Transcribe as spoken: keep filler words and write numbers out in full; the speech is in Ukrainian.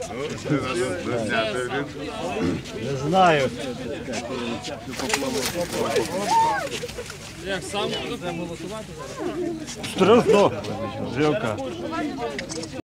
Не знаю. Як сам буде голосувати? Страшно. Жилка.